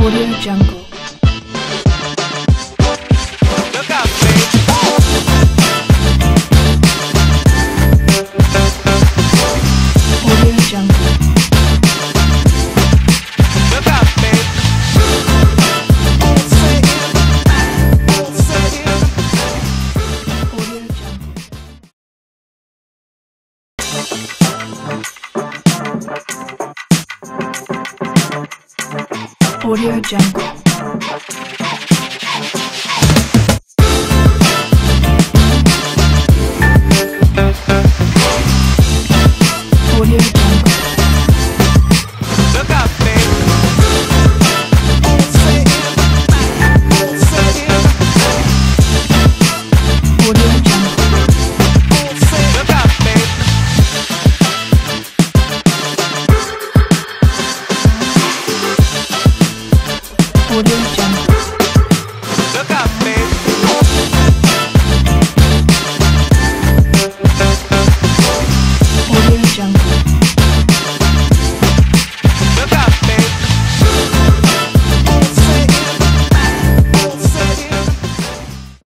Jungle. Look out, babe. Audio Jungle. Look out, babe. Audio Jungle. Audio Jungle. Audio Jungle. Look out, babe. Audio Jungle. Look out, babe. Audio Jungle. Look out, babe. Audio Jungle.